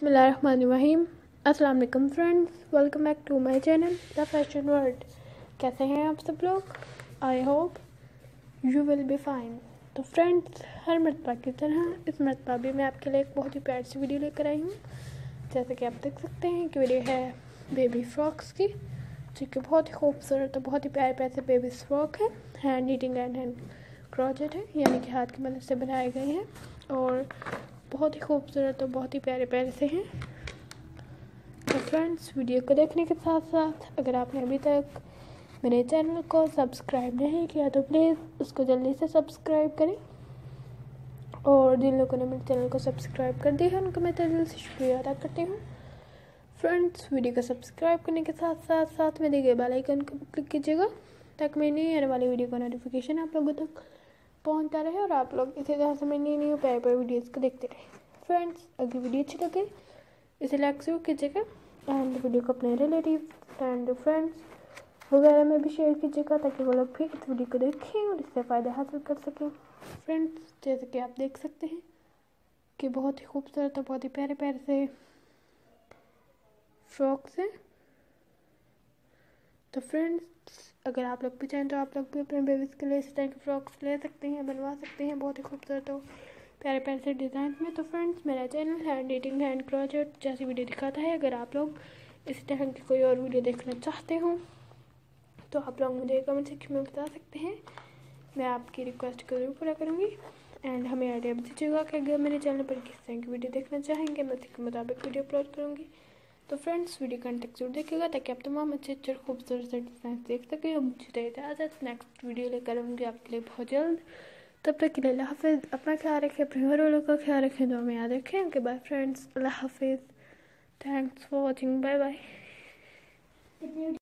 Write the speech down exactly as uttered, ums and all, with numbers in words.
बिस्मिल्लाहिर्रहमानिर्रहीम। अस्सलाम वालेकुम friends, welcome back to my channel the fashion world. कैसे हैं आप सब लोग? I hope you will be fine. तो फ्रेंड्स, हर मरतबा की तरह इस मरतबा भी मैं आपके लिए एक बहुत ही प्यारी सी वीडियो लेकर आई हूँ। जैसे कि आप देख सकते हैं कि वीडियो है बेबी फ्रॉक्स की, जो कि बहुत ही खूबसूरत और बहुत ही प्यारे प्यारे से बेबी फ्रॉक है। Hand knitting and hand crochet है, यानी कि हाथ की मदद से बनाए गए हैं और बहुत ही खूबसूरत और बहुत ही प्यारे प्यारे से हैं। तो फ्रेंड्स, वीडियो को देखने के साथ साथ अगर आपने अभी तक मेरे चैनल को सब्सक्राइब नहीं किया तो प्लीज़ उसको जल्दी से सब्सक्राइब करें, और जिन लोगों ने मेरे चैनल को सब्सक्राइब कर दिया है उनको मैं दिल से शुक्रिया अदा करती हूँ। फ्रेंड्स, वीडियो को सब्सक्राइब करने के साथ साथ साथ में दिए गए बेल आइकन को क्लिक कीजिएगा, ताकि मेरी नई आने वाली वीडियो का नोटिफिकेशन आप लोगों तक पहुंचता रहे और आप लोग इसी तरह से मेरी नई नई प्यारे प्यारे वीडियोज़ को देखते रहे। फ्रेंड्स, अगर वीडियो अच्छी लगे इसे लाइक जरूर कीजिएगा एंड वीडियो को अपने रिलेटिव एंड फ्रेंड्स वगैरह में भी शेयर कीजिएगा, ताकि वो लोग भी इस वीडियो को देखें और इससे फ़ायदा हासिल कर सकें। फ्रेंड्स, जैसे कि आप देख सकते हैं कि बहुत ही खूबसूरत और बहुत ही प्यारे प्यारे से फ्रॉक्स हैं। तो फ्रेंड्स, अगर आप लोग भी चाहें तो आप लोग भी अपने बेबीज़ के लिए इस तरह के फ्रॉक्स ले सकते हैं, बनवा सकते हैं बहुत ही खूबसूरत और प्यारे प्यारे से डिज़ाइन में। तो फ्रेंड्स, मेरा channel hand knitting hand crochet जैसी वीडियो दिखाता है। अगर आप लोग इस तरह की कोई और वीडियो देखना चाहते हो तो आप लोग मुझे कमेंट सेक्शन में बता सकते हैं, मैं आपकी रिक्वेस्ट को जरूर पूरा करूँगी। एंड हमें आइडिया भी दीजिएगा कि अगर मेरे चैनल पर किस तरह की वीडियो देखना चाहेंगे, मैं उसी के मुताबिक वीडियो अपलोड करूँगी। तो फ्रेंड्स, वीडियो कंटेंट तक जरूर देखिएगा, ताकि आप तमाम अच्छे अच्छे खूबसूरत से डिज़ाइन देख सकें। और मुझे तो इजाज़त, नेक्स्ट वीडियो लेकर आऊँगी आपके लिए बहुत जल्द। तब तक के लिए अल्लाह हाफिज़। अपना ख्याल रखें, अपने घर वालों का ख्याल रखें, दुआ में याद रखें। ओके बाय फ्रेंड्स, अल्लाह हाफिज़, thanks for watching, bye bye.